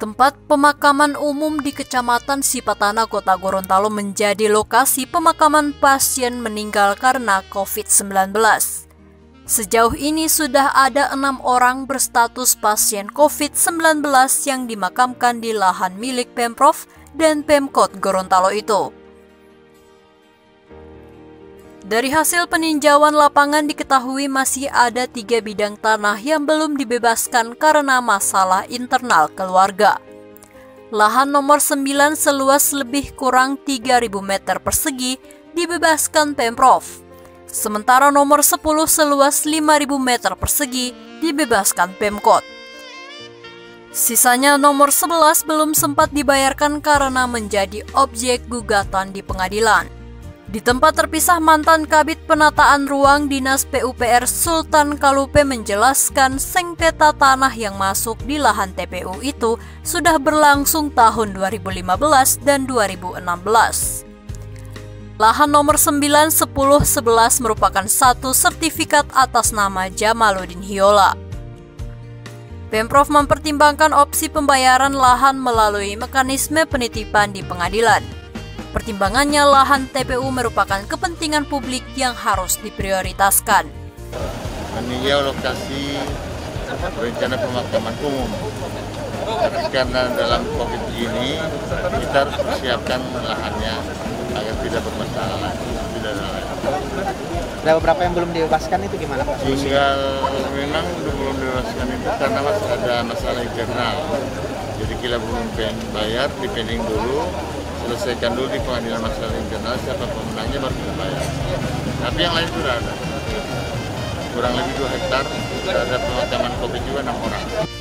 Tempat pemakaman umum di Kecamatan Sipatana, Kota Gorontalo menjadi lokasi pemakaman pasien meninggal karena COVID-19. Sejauh ini sudah ada 6 orang berstatus pasien COVID-19 yang dimakamkan di lahan milik Pemprov dan Pemkot Gorontalo itu. Dari hasil peninjauan lapangan diketahui masih ada 3 bidang tanah yang belum dibebaskan karena masalah internal keluarga. Lahan nomor 9 seluas lebih kurang 3.000 meter persegi dibebaskan Pemprov. Sementara nomor 10 seluas 5.000 meter persegi dibebaskan Pemkot. Sisanya nomor 11 belum sempat dibayarkan karena menjadi objek gugatan di pengadilan. Di tempat terpisah, mantan Kabid Penataan Ruang Dinas PUPR Sultan Kalupe menjelaskan sengketa tanah yang masuk di lahan TPU itu sudah berlangsung tahun 2015 dan 2016. Lahan nomor 9, 10, 11 merupakan satu sertifikat atas nama Jamaluddin Hiola. Pemprov mempertimbangkan opsi pembayaran lahan melalui mekanisme penitipan di pengadilan. Pertimbangannya, lahan TPU merupakan kepentingan publik yang harus diprioritaskan. Meninjau lokasi rencana pemakaman umum. Karena dalam COVID ini kita harus persiapkan lahannya agar tidak bermasalah. Ada beberapa yang belum dibebaskan, itu gimana Pak? Tinggal memang belum dibebaskan itu karena masih ada masalah internal. Jadi kita belum bayar, dipending dulu. Selesaikan dulu di pengadilan masalah internal, siapa pemenangnya baru kita bayar. Tapi yang lain sudah ada. Kurang lebih 2 hektar, sudah ada pemakaman COVID juga 6 orang.